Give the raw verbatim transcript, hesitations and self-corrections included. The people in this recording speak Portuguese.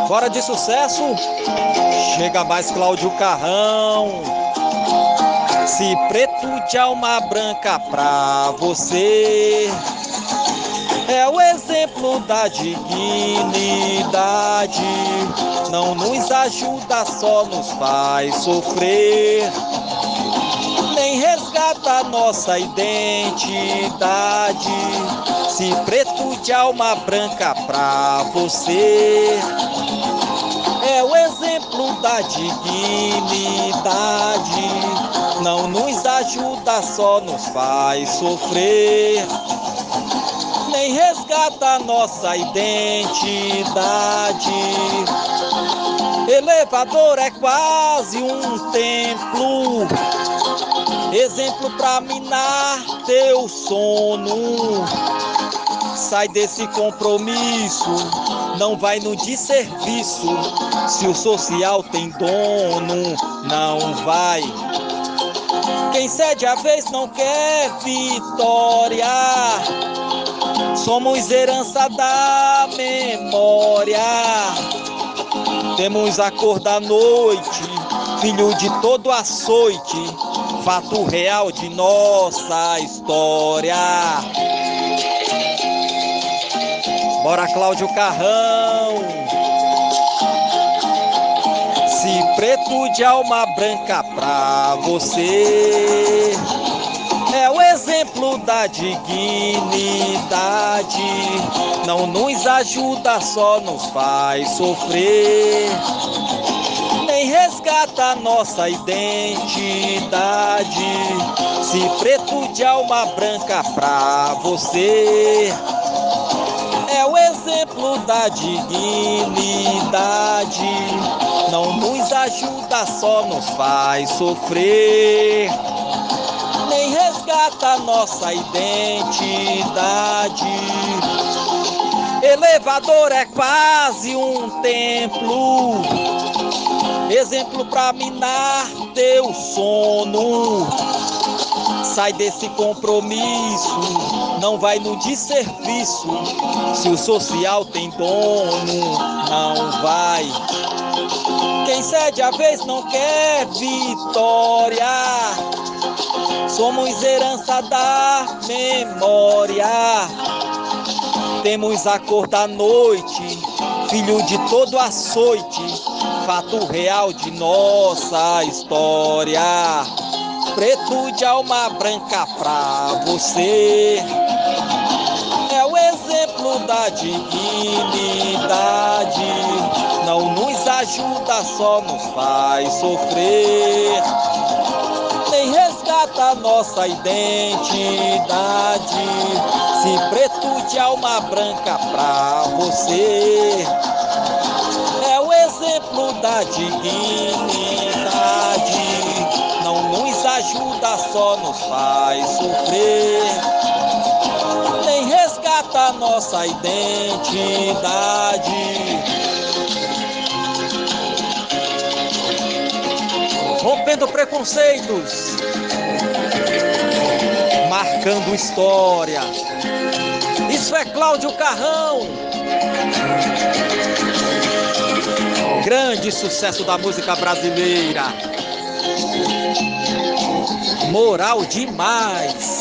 Fora de sucesso, chega mais Cláudio Carrão. Se preto de alma branca pra você é o exemplo da dignidade, não nos ajuda, só nos faz sofrer, nem resgata nossa identidade. Se preto de alma branca pra você é o exemplo da dignidade, não nos ajuda, só nos faz sofrer, nem resgata nossa identidade. Elevador é quase um templo, exemplo pra minar teu sono. Sai desse compromisso, não vai no desserviço. Se o social tem dono, não vai. Quem cede a vez não quer vitória. Somos herança da memória. Temos a cor da noite, filho de todo açoite, fato real de nossa história. Bora, Cláudio Carrão. Se preto de alma branca pra você é o exemplo da dignidade, não nos ajuda, só nos faz sofrer, nem resgata nossa identidade. Se preto de alma branca pra você é o exemplo da dignidade, não nos ajuda, só nos faz sofrer, nem resgata nossa identidade. Elevador é quase um templo, exemplo pra minar teu sono. Sai desse compromisso, não vai no desserviço. Se o social tem dono, não vai. Quem cede a vez não quer vitória. Somos herança da memória. Temos a cor da noite, filho de todo açoite, fato real de nossa história. Preto de alma branca pra você é o exemplo da dignidade, não nos ajuda, só nos faz sofrer, nem resgata nossa identidade. Se preto de alma branca pra você é o exemplo da dignidade, não nos ajuda, só nos faz sofrer, nem resgata nossa identidade. Rompendo preconceitos, marcando história. Isso é Cláudio Carrão. Grande sucesso da música brasileira. Moral demais.